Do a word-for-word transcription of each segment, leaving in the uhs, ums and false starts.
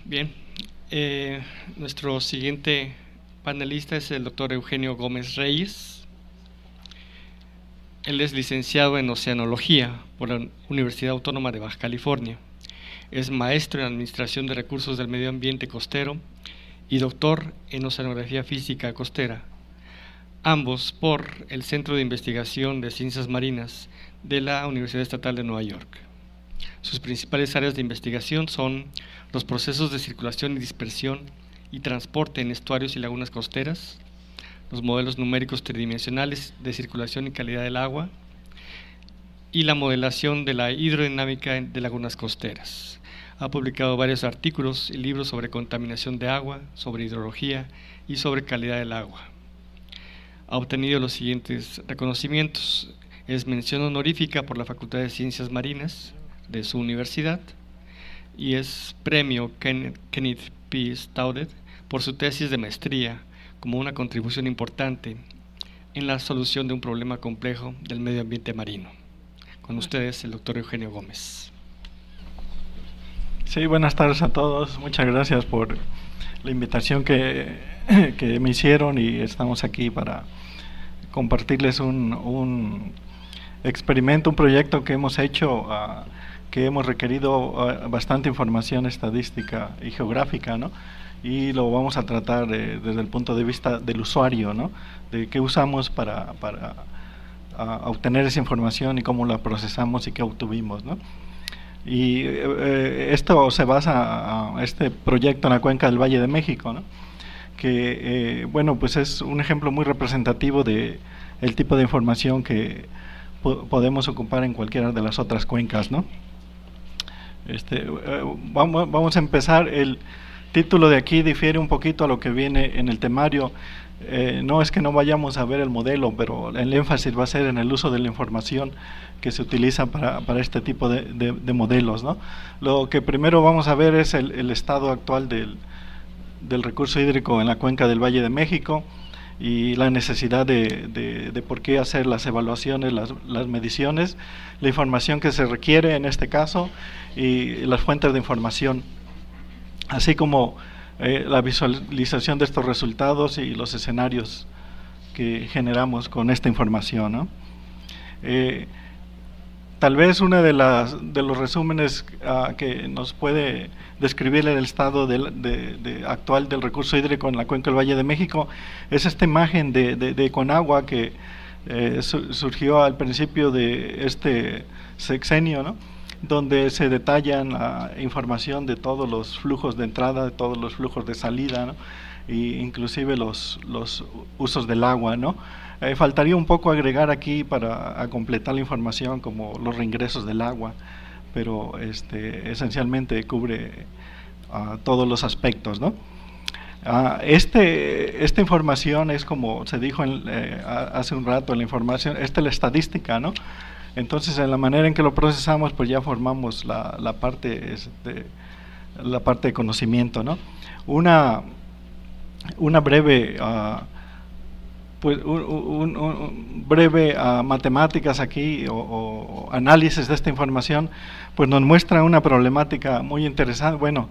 Bien, eh, nuestro siguiente panelista es el doctor Eugenio Gómez Reyes. Él es licenciado en Oceanología por la Universidad Autónoma de Baja California. Es maestro en Administración de Recursos del Medio Ambiente Costero y doctor en Oceanografía Física Costera, ambos por el Centro de Investigación de Ciencias Marinas de la Universidad Estatal de Nueva York. Sus principales áreas de investigación son los procesos de circulación y dispersión y transporte en estuarios y lagunas costeras, los modelos numéricos tridimensionales de circulación y calidad del agua y la modelación de la hidrodinámica de lagunas costeras. Ha publicado varios artículos y libros sobre contaminación de agua, sobre hidrología y sobre calidad del agua. Ha obtenido los siguientes reconocimientos: es mención honorífica por la Facultad de Ciencias Marinas de su universidad y es premio Kenneth P. Staudet por su tesis de maestría como una contribución importante en la solución de un problema complejo del medio ambiente marino. Con ustedes el doctor Eugenio Gómez. Sí, buenas tardes a todos. Muchas gracias por la invitación que, que me hicieron y estamos aquí para compartirles un, un experimento, un proyecto que hemos hecho, uh, que hemos requerido uh, bastante información estadística y geográfica, ¿no? Y lo vamos a tratar de, desde el punto de vista del usuario, ¿no? De qué usamos para, para uh, obtener esa información y cómo la procesamos y qué obtuvimos, ¿no? Y eh, esto se basa a este proyecto en la cuenca del Valle de México, ¿no? Que eh, bueno, pues es un ejemplo muy representativo de el tipo de información que po podemos ocupar en cualquiera de las otras cuencas, ¿no? Este, eh, vamos, vamos a empezar. El título de aquí difiere un poquito a lo que viene en el temario. Eh, no es que no vayamos a ver el modelo, pero el énfasis va a ser en el uso de la información que se utiliza para, para este tipo de, de, de modelos, ¿no? Lo que primero vamos a ver es el, el estado actual del, del recurso hídrico en la cuenca del Valle de México y la necesidad de, de, de por qué hacer las evaluaciones, las, las mediciones, la información que se requiere en este caso y las fuentes de información, así como eh, la visualización de estos resultados y los escenarios que generamos con esta información, ¿no? Eh, Tal vez uno de, las, de los resúmenes uh, que nos puede describir el estado de, de, de actual del recurso hídrico en la cuenca del Valle de México es esta imagen de, de, de Conagua que eh, su, surgió al principio de este sexenio, ¿no? Donde se detallan la información de todos los flujos de entrada, de todos los flujos de salida, ¿no? Y inclusive los, los usos del agua, ¿no? Eh, faltaría un poco agregar aquí para a completar la información como los reingresos del agua, pero este, esencialmente cubre uh, todos los aspectos, ¿no? Uh, este, esta información es como se dijo en, eh, hace un rato, la información, esta es la estadística, ¿no? Entonces en la manera en que lo procesamos pues ya formamos la, la, parte, este, la parte de conocimiento, ¿no? Una, una breve... Uh, pues un, un, un breve uh, matemáticas aquí o, o análisis de esta información pues nos muestra una problemática muy interesante, bueno,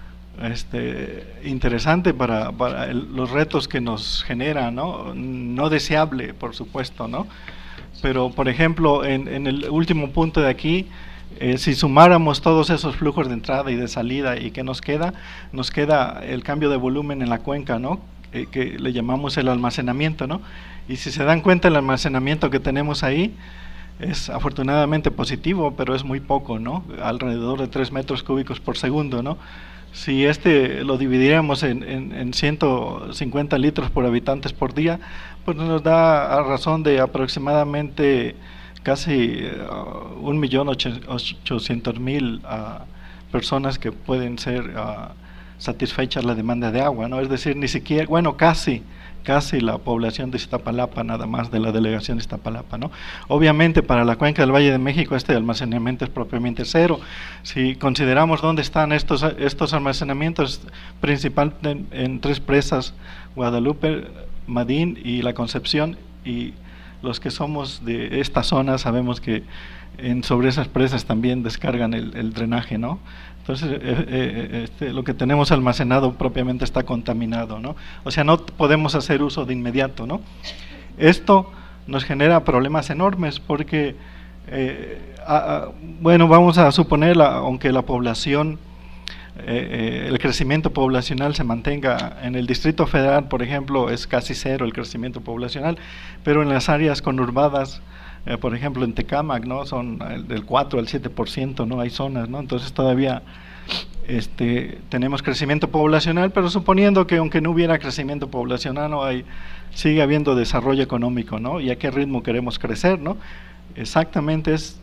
este, interesante para, para el, los retos que nos genera, ¿no? No deseable, por supuesto, ¿no? Pero, por ejemplo, en, en el último punto de aquí, eh, si sumáramos todos esos flujos de entrada y de salida, ¿y qué nos queda? Nos queda el cambio de volumen en la cuenca, ¿no? Eh, que le llamamos el almacenamiento, ¿no? Y si se dan cuenta, el almacenamiento que tenemos ahí es afortunadamente positivo, pero es muy poco, ¿no? Alrededor de tres metros cúbicos por segundo, ¿no? Si este lo dividiéramos en, en, en ciento cincuenta litros por habitantes por día, pues nos da a razón de aproximadamente casi uh, un millón ochocientos mil uh, personas que pueden ser uh, satisfechas la demanda de agua, ¿no? Es decir, ni siquiera, bueno, casi, casi la población de Iztapalapa, nada más de la delegación de Iztapalapa, ¿no? Obviamente para la cuenca del Valle de México este almacenamiento es propiamente cero. Si consideramos dónde están estos, estos almacenamientos, principalmente en, en tres presas, Guadalupe, Madín y La Concepción, y los que somos de esta zona sabemos que en, sobre esas presas también descargan el, el drenaje, ¿no? Entonces, eh, eh, este, lo que tenemos almacenado propiamente está contaminado, ¿no? O sea, no podemos hacer uso de inmediato, ¿no? Esto nos genera problemas enormes porque, eh, a, a, bueno, vamos a suponer, la, aunque la población, eh, eh, el crecimiento poblacional se mantenga en el Distrito Federal, por ejemplo, es casi cero el crecimiento poblacional, pero en las áreas conurbadas, Eh, por ejemplo, en Tecámac, ¿no? Son del cuatro al siete por ciento, ¿no? Hay zonas, ¿no? Entonces todavía este, tenemos crecimiento poblacional, pero suponiendo que aunque no hubiera crecimiento poblacional, no hay, sigue habiendo desarrollo económico, ¿no? ¿Y a qué ritmo queremos crecer, ¿no? Exactamente es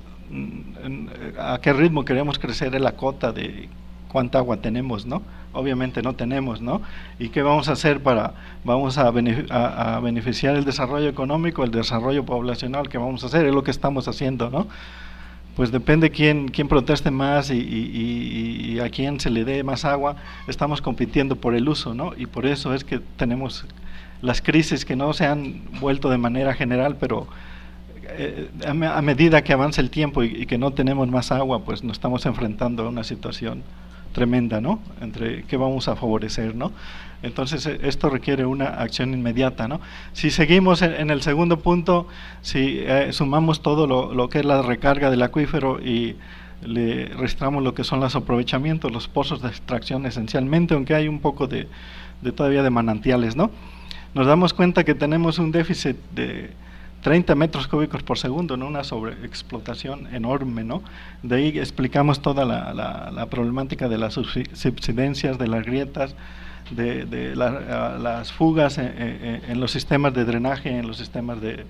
a qué ritmo queremos crecer es la cota de cuánta agua tenemos, ¿no? Obviamente no tenemos, ¿no? ¿Y qué vamos a hacer para, vamos a, benefic a, a beneficiar el desarrollo económico, el desarrollo poblacional? ¿Qué vamos a hacer? Es lo que estamos haciendo, ¿no? Pues depende quién, quién proteste más y, y, y a quién se le dé más agua, estamos compitiendo por el uso, ¿no? Y por eso es que tenemos las crisis que no se han vuelto de manera general, pero eh, a, a medida que avanza el tiempo y, y que no tenemos más agua, pues nos estamos enfrentando a una situación tremenda, ¿no? Entre qué vamos a favorecer, ¿no? Entonces esto requiere una acción inmediata, ¿no? Si seguimos en, en el segundo punto, si eh, sumamos todo lo, lo que es la recarga del acuífero y le restamos lo que son los aprovechamientos, los pozos de extracción esencialmente, aunque hay un poco de, de todavía de manantiales, ¿no? Nos damos cuenta que tenemos un déficit de treinta metros cúbicos por segundo, ¿no? Una sobreexplotación enorme, ¿no? De ahí explicamos toda la, la, la problemática de las subsidencias, de las grietas, de, de la, las fugas en, en, en los sistemas de drenaje, en los sistemas de,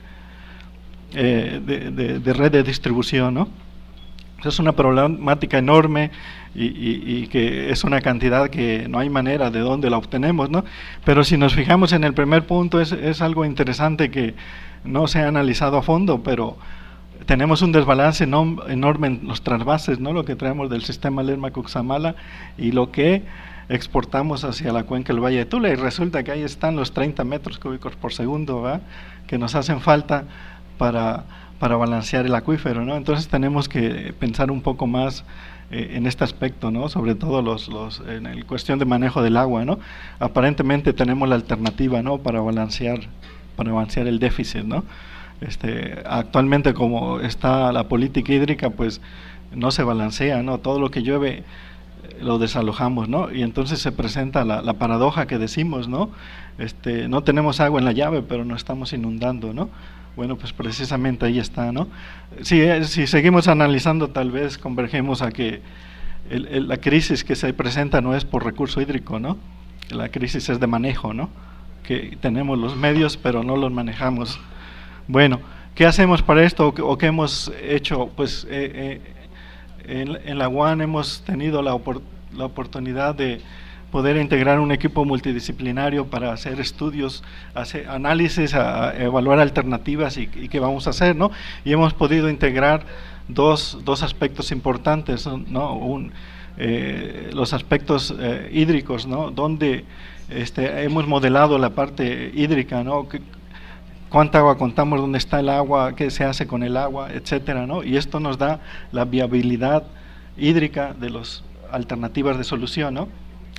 eh, de, de, de red de distribución, ¿no? Es una problemática enorme y, y, y que es una cantidad que no hay manera de dónde la obtenemos, ¿no? Pero si nos fijamos en el primer punto, es, es algo interesante que no se ha analizado a fondo, pero tenemos un desbalance enorme en los trasvases, ¿no? Lo que traemos del sistema Lerma-Cuxamala y lo que exportamos hacia la cuenca del Valle de Tula, y resulta que ahí están los treinta metros cúbicos por segundo, ¿verdad? Que nos hacen falta para, para balancear el acuífero, ¿no? Entonces tenemos que pensar un poco más eh, en este aspecto, ¿no? Sobre todo los, los, en el cuestión de manejo del agua, ¿no? Aparentemente tenemos la alternativa, ¿no? Para balancear para balancear el déficit, ¿no? Este, actualmente como está la política hídrica, pues no se balancea, ¿no? Todo lo que llueve lo desalojamos, ¿no? Y entonces se presenta la, la paradoja que decimos, ¿no? Este, no tenemos agua en la llave, pero no estamos inundando, ¿no? Bueno, pues precisamente ahí está, ¿no? Si, si seguimos analizando, tal vez convergemos a que el, el, la crisis que se presenta no es por recurso hídrico, ¿no? La crisis es de manejo, ¿no? Que tenemos los medios pero no los manejamos. Bueno, ¿qué hacemos para esto o, o qué hemos hecho? Pues eh, eh, en, en la U A N hemos tenido la, opor la oportunidad de poder integrar un equipo multidisciplinario para hacer estudios, hacer análisis, a, a evaluar alternativas y, y qué vamos a hacer, ¿no? Y hemos podido integrar dos, dos aspectos importantes, ¿no? Un, eh, los aspectos eh, hídricos, ¿no? Donde Este, hemos modelado la parte hídrica, ¿no? Cuánta agua contamos, dónde está el agua, qué se hace con el agua, etcétera, ¿no? Y esto nos da la viabilidad hídrica de las alternativas de solución, ¿no?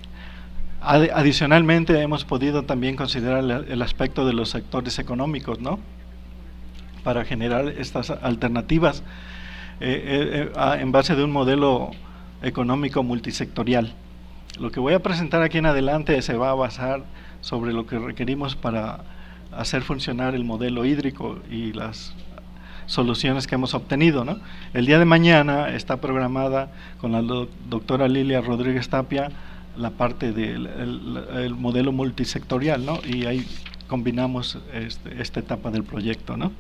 Ad adicionalmente hemos podido también considerar el, el aspecto de los sectores económicos, ¿no? Para generar estas alternativas eh, eh, en base de un modelo económico multisectorial. Lo que voy a presentar aquí en adelante se va a basar sobre lo que requerimos para hacer funcionar el modelo hídrico y las soluciones que hemos obtenido, ¿no? El día de mañana está programada con la do doctora Lilia Rodríguez Tapia la parte del el, el modelo multisectorial, ¿no? Y ahí combinamos este, esta etapa del proyecto, ¿no?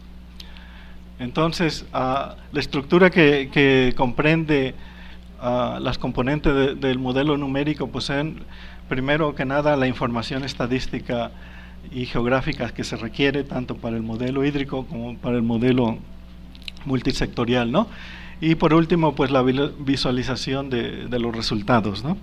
Entonces, uh, la estructura que, que comprende Uh, las componentes de, del modelo numérico poseen, primero que nada, la información estadística y geográfica que se requiere tanto para el modelo hídrico como para el modelo multisectorial, ¿no? Y por último, pues la visualización de, de los resultados, ¿no?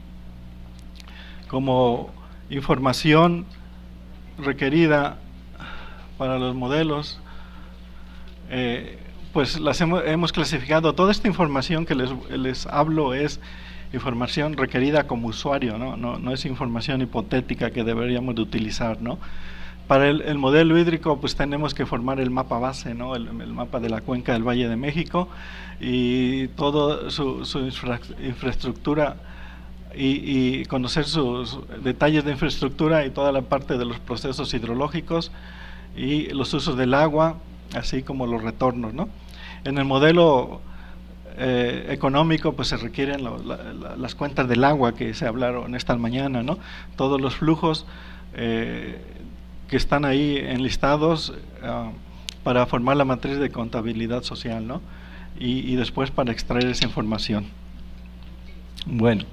Como información requerida para los modelos, eh, pues las hemos, hemos clasificado. Toda esta información que les, les hablo es información requerida como usuario, ¿no? No, no es información hipotética que deberíamos de utilizar, ¿no? Para el, el modelo hídrico, pues tenemos que formar el mapa base, ¿no? El, el mapa de la cuenca del Valle de México y toda su, su infra, infraestructura y, y conocer sus detalles de infraestructura y toda la parte de los procesos hidrológicos y los usos del agua, así como los retornos, ¿no? En el modelo eh, económico, pues se requieren lo, la, la, las cuentas del agua que se hablaron esta mañana, ¿no? Todos los flujos eh, que están ahí enlistados uh, para formar la matriz de contabilidad social, ¿no? Y, y después para extraer esa información. Bueno,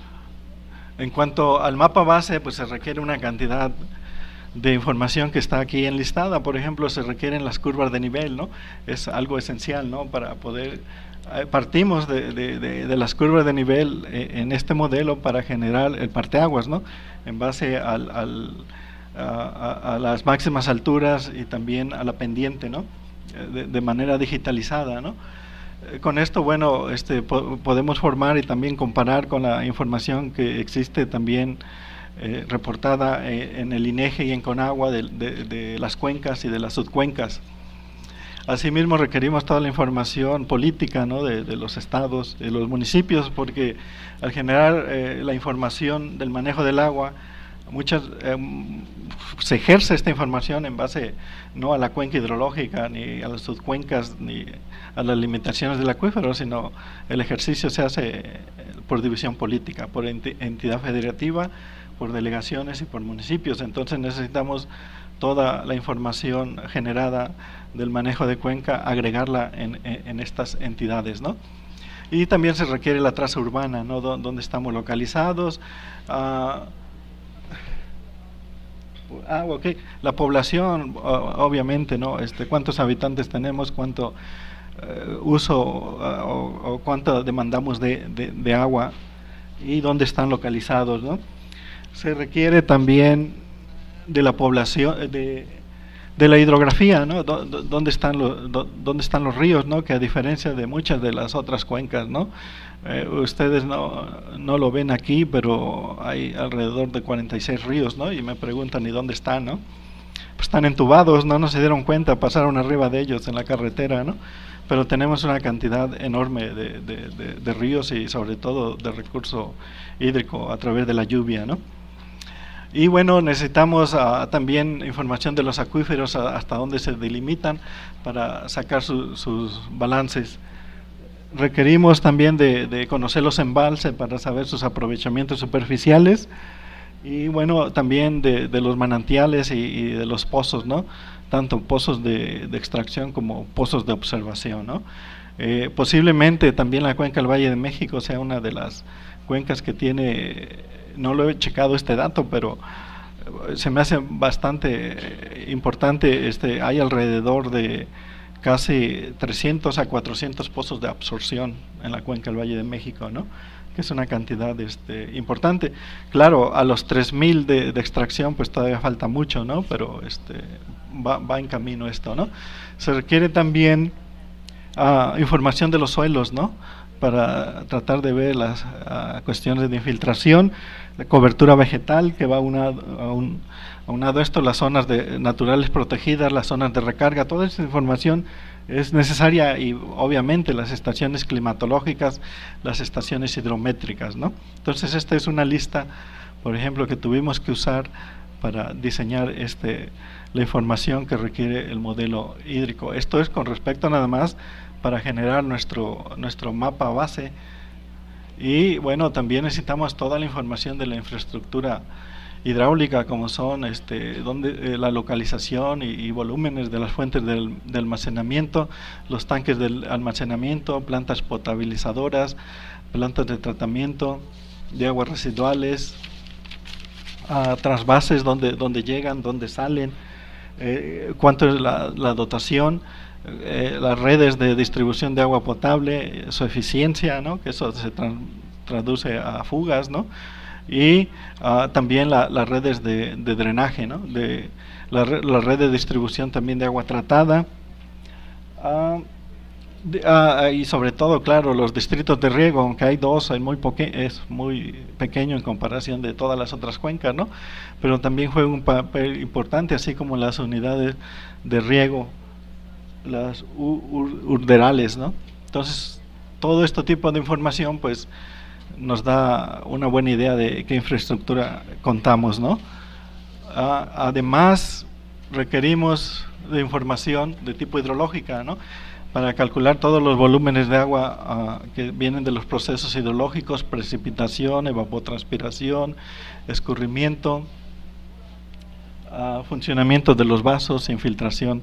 en cuanto al mapa base, pues se requiere una cantidad de información que está aquí enlistada. Por ejemplo, se requieren las curvas de nivel, ¿no? Es algo esencial, ¿no? Para poder, eh, partimos de, de, de, de las curvas de nivel eh, en este modelo para generar el parteaguas, ¿no? En base al, al, a, a, a las máximas alturas y también a la pendiente, ¿no? De, de manera digitalizada, ¿no? Eh, con esto, bueno, este, po podemos formar y también comparar con la información que existe también Eh, reportada eh, en el INEGI y en CONAGUA de, de, de las cuencas y de las subcuencas. Asimismo, requerimos toda la información política, ¿no? de, de los estados, de los municipios, porque al generar eh, la información del manejo del agua, muchas eh, se ejerce esta información en base no a la cuenca hidrológica, ni a las subcuencas, ni a las limitaciones del acuífero, sino el ejercicio se hace por división política, por enti entidad federativa, por delegaciones y por municipios. Entonces necesitamos toda la información generada del manejo de cuenca, agregarla en, en, en estas entidades, ¿no? Y también se requiere la traza urbana, ¿no? D dónde estamos localizados. Ah, ah, ok. La población, obviamente, ¿no? Este, cuántos habitantes tenemos, cuánto uh, uso uh, o, o cuánto demandamos de, de, de agua y dónde están localizados, ¿no? Se requiere también de la población, de, de la hidrografía, ¿no? ¿Dónde están los, dónde están los ríos, ¿no? Que a diferencia de muchas de las otras cuencas, ¿no? Eh, ustedes no, no lo ven aquí, pero hay alrededor de cuarenta y seis ríos, ¿no? Y me preguntan, ¿y dónde están, no? Pues están entubados, ¿no? No se dieron cuenta, pasaron arriba de ellos en la carretera, ¿no? Pero tenemos una cantidad enorme de, de, de, de ríos y sobre todo de recurso hídrico a través de la lluvia, ¿no? Y bueno, necesitamos uh, también información de los acuíferos, uh, hasta dónde se delimitan para sacar su, sus balances. Requerimos también de, de conocer los embalses para saber sus aprovechamientos superficiales y bueno, también de, de los manantiales y, y de los pozos, ¿no? Tanto pozos de, de extracción como pozos de observación, ¿no? Eh, posiblemente también la cuenca del Valle de México sea una de las cuencas que tiene... No lo he checado este dato, pero se me hace bastante importante. Este, hay alrededor de casi trescientos a cuatrocientos pozos de absorción en la cuenca del Valle de México, ¿no? Que es una cantidad este, importante. Claro, a los tres mil de, de extracción pues todavía falta mucho, ¿no? Pero este, va, va en camino esto, ¿no? Se requiere también uh, información de los suelos, ¿no? Para tratar de ver las uh, cuestiones de infiltración, la cobertura vegetal que va aunado a, un, aunado a esto, las zonas de, naturales protegidas, las zonas de recarga, toda esa información es necesaria y obviamente las estaciones climatológicas, las estaciones hidrométricas, ¿no? Entonces esta es una lista, por ejemplo, que tuvimos que usar para diseñar este, la información que requiere el modelo hídrico. Esto es con respecto nada más para generar nuestro, nuestro mapa base y bueno, también necesitamos toda la información de la infraestructura hidráulica, como son este, donde, eh, la localización y, y volúmenes de las fuentes del, de almacenamiento, los tanques de almacenamiento, plantas potabilizadoras, plantas de tratamiento de aguas residuales, uh, trasvases, donde, donde llegan, donde salen, eh, cuánto es la, la dotación, Eh, las redes de distribución de agua potable, su eficiencia, ¿no? Que eso se tra traduce a fugas, ¿no? Y uh, también la, las redes de, de drenaje, ¿no? De la, re la red de distribución también de agua tratada. Uh, De, ah, y sobre todo, claro, los distritos de riego, aunque hay dos, hay muy poque es muy pequeño en comparación de todas las otras cuencas, ¿no? Pero también juega un papel importante, así como las unidades de riego, las urderales, ¿no? Entonces, todo este tipo de información, pues, nos da una buena idea de qué infraestructura contamos, ¿no? Ah, además, requerimos de información de tipo hidrológica, ¿no? Para calcular todos los volúmenes de agua uh, que vienen de los procesos hidrológicos, precipitación, evapotranspiración, escurrimiento, uh, funcionamiento de los vasos, infiltración,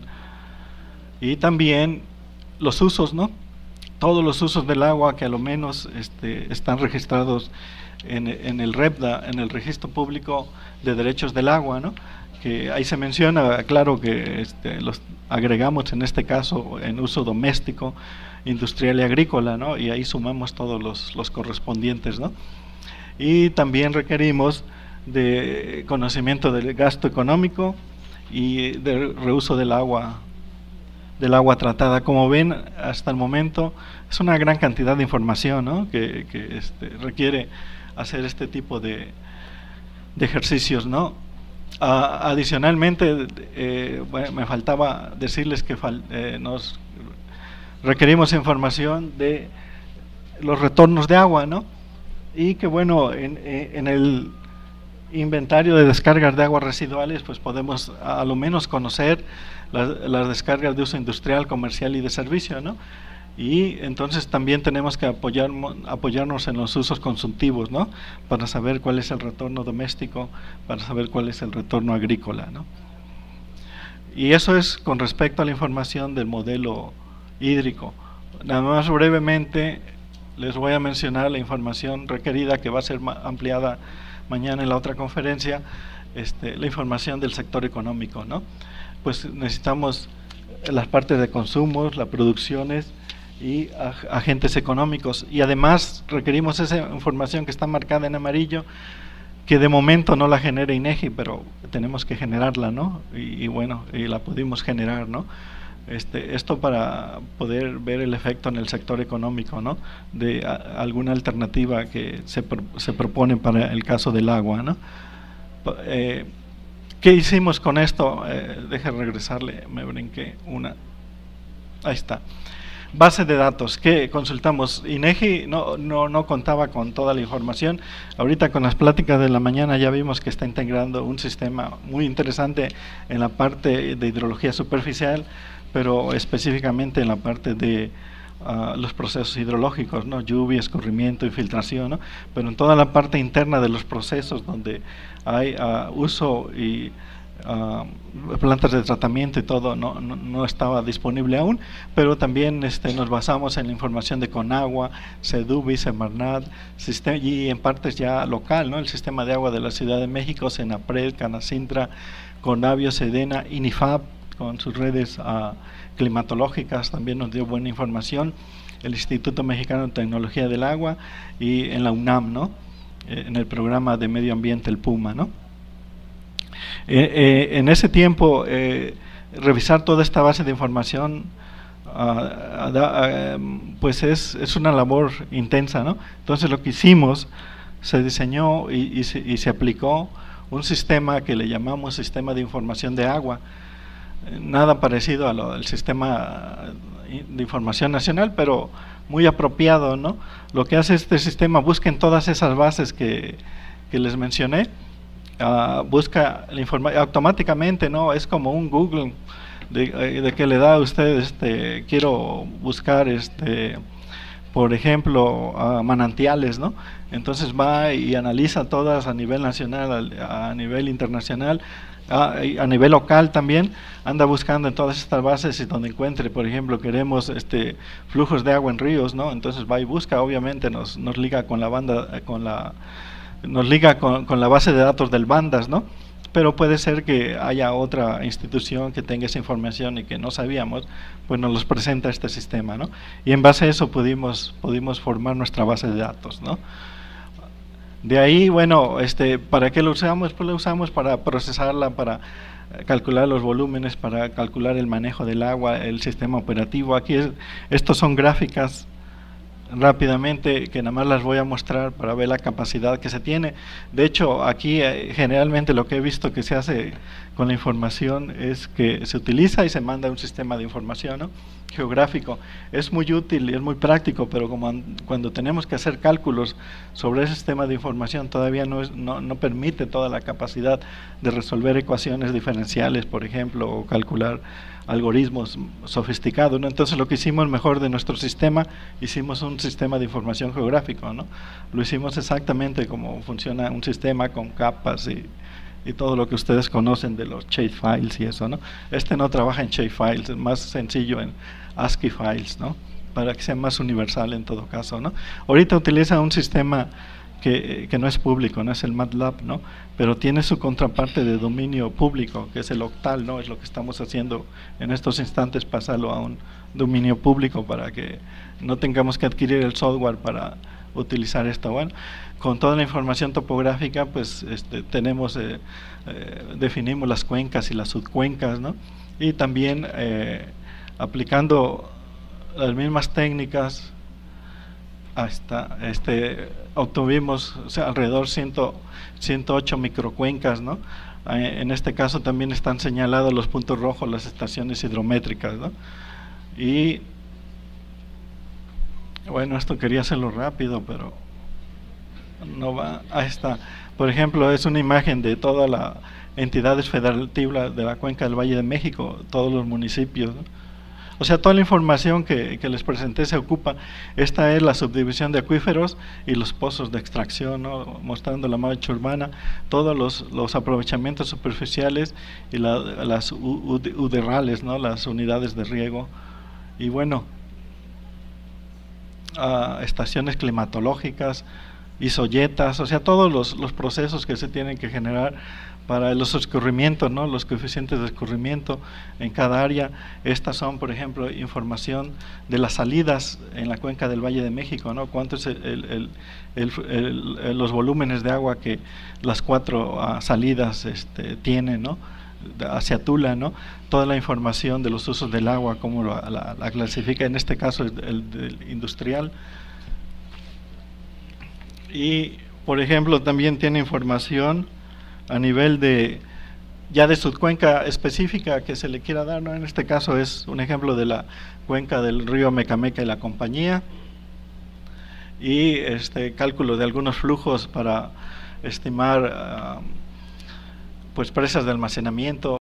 y también los usos, ¿no? Todos los usos del agua que a lo menos este, están registrados en, en el REPDA, en el Registro Público de Derechos del Agua, ¿no? Que ahí se menciona, claro, que este, los agregamos en este caso en uso doméstico, industrial y agrícola, ¿no? Y ahí sumamos todos los, los correspondientes, ¿no? Y también requerimos de conocimiento del gasto económico y de reuso del agua, del agua tratada. Como ven, hasta el momento es una gran cantidad de información, ¿no? que, que este, requiere hacer este tipo de, de ejercicios, ¿no? Uh, adicionalmente, eh, bueno, me faltaba decirles que fal eh, nos requerimos información de los retornos de agua, ¿no? Y que bueno, en, en el inventario de descargas de aguas residuales, pues podemos a lo menos conocer las, las descargas de uso industrial, comercial y de servicio, ¿no? Y entonces también tenemos que apoyar, apoyarnos en los usos consultivos, ¿no? Para saber cuál es el retorno doméstico, para saber cuál es el retorno agrícola, ¿no? Y eso es con respecto a la información del modelo hídrico. Nada más brevemente les voy a mencionar la información requerida, que va a ser ampliada mañana en la otra conferencia, este, la información del sector económico, ¿no? Pues necesitamos las partes de consumos, las producciones y agentes económicos, y además requerimos esa información que está marcada en amarillo, que de momento no la genera INEGI, pero tenemos que generarla, ¿no? Y, y bueno, y la pudimos generar, ¿no? Este, esto para poder ver el efecto en el sector económico, ¿no? De a, alguna alternativa que se, pro, se propone para el caso del agua, ¿no? Eh, ¿Qué hicimos con esto? Eh, deje regresarle, me brinqué una. Ahí está. Base de datos, ¿qué consultamos? INEGI no, no, no contaba con toda la información. Ahorita con las pláticas de la mañana ya vimos que está integrando un sistema muy interesante en la parte de hidrología superficial, pero específicamente en la parte de uh, los procesos hidrológicos, ¿no? Lluvia, escurrimiento, infiltración, ¿no? Pero en toda la parte interna de los procesos donde hay uh, uso y Uh, plantas de tratamiento y todo no, no, no estaba disponible aún, pero también este, nos basamos en la información de Conagua, Sedubi, Semarnat, sistema, y en partes ya local, ¿no? El sistema de agua de la Ciudad de México, Senapred, Canacintra, Conavio, Sedena, INIFAP con sus redes uh, climatológicas también nos dio buena información, el Instituto Mexicano de Tecnología del Agua y en la UNAM, ¿no? Eh, en el programa de medio ambiente, el PUMA, ¿no? Eh, eh, en ese tiempo, eh, revisar toda esta base de información, uh, uh, uh, pues es, es una labor intensa, ¿no? Entonces lo que hicimos, se diseñó y, y, se, y se aplicó un sistema que le llamamos Sistema de Información de Agua, nada parecido a lo del Sistema de Información Nacional, pero muy apropiado, ¿no? Lo que hace este sistema, busca en todas esas bases que, que les mencioné, Uh, busca la información automáticamente, ¿no? Es como un Google de, de que le da a usted, este, quiero buscar, este, por ejemplo, uh, manantiales, ¿no? Entonces va y analiza todas a nivel nacional, a, a nivel internacional, a, a nivel local también, anda buscando en todas estas bases y donde encuentre, por ejemplo, queremos este, flujos de agua en ríos, ¿no? Entonces va y busca, obviamente nos, nos liga con la banda, con la nos liga con, con la base de datos del Bandas, ¿no? Pero puede ser que haya otra institución que tenga esa información y que no sabíamos, pues nos los presenta este sistema, ¿no? Y en base a eso pudimos, pudimos formar nuestra base de datos, ¿no? De ahí, bueno, este, ¿para qué lo usamos? Pues lo usamos para procesarla, para calcular los volúmenes, para calcular el manejo del agua, el sistema operativo. Aquí es, estos son gráficas rápidamente que nada más las voy a mostrar para ver la capacidad que se tiene. De hecho, aquí eh, generalmente lo que he visto que se hace con la información es que se utiliza y se manda un sistema de información, ¿no?, geográfico. Es muy útil y es muy práctico, pero como cuando tenemos que hacer cálculos sobre ese sistema de información todavía no, es, no, no permite toda la capacidad de resolver ecuaciones diferenciales, por ejemplo, o calcular algoritmos sofisticados, ¿no? Entonces lo que hicimos mejor de nuestro sistema, hicimos un sistema de información geográfico, ¿no? Lo hicimos exactamente como funciona un sistema con capas y, y todo lo que ustedes conocen de los shapefiles y eso, ¿no? Este no trabaja en shapefiles, es más sencillo en ASCII files, ¿no?, para que sea más universal en todo caso, ¿no? Ahorita utiliza un sistema que, que no es público, no es el MATLAB, ¿no?, pero tiene su contraparte de dominio público, que es el Octal, ¿no? Es lo que estamos haciendo en estos instantes, pasarlo a un dominio público para que no tengamos que adquirir el software para utilizar esto. Bueno, con toda la información topográfica, pues este, tenemos, eh, eh, definimos las cuencas y las subcuencas, ¿no?, y también eh, aplicando las mismas técnicas, hasta este obtuvimos, o sea, alrededor de ciento ocho microcuencas, ¿no? Eh, en este caso también están señalados los puntos rojos, las estaciones hidrométricas, ¿no? Y bueno, esto quería hacerlo rápido, pero no va. Ahí está. Por ejemplo, es una imagen de todas las entidades federativas de la cuenca del Valle de México, todos los municipios, ¿no? O sea, toda la información que, que les presenté se ocupa. Esta es la subdivisión de acuíferos y los pozos de extracción, ¿no?, mostrando la mancha urbana, todos los, los aprovechamientos superficiales y la, las uderrales, ¿no?, las unidades de riego. Y bueno, uh, estaciones climatológicas, isoyetas, o sea, todos los, los procesos que se tienen que generar para los escurrimientos, ¿no?, los coeficientes de escurrimiento en cada área. Estas son, por ejemplo, información de las salidas en la cuenca del Valle de México, ¿no?, cuánto es el, el, el, el, el, los volúmenes de agua que las cuatro uh, salidas este, tienen, ¿no?, hacia Tula, ¿no?, toda la información de los usos del agua, cómo la, la, la clasifica, en este caso el, el, el industrial. Y, por ejemplo, también tiene información a nivel de ya de su cuenca específica que se le quiera dar, ¿no? En este caso es un ejemplo de la cuenca del río Mecameca y la compañía, y este cálculo de algunos flujos para estimar uh, pues presas de almacenamiento.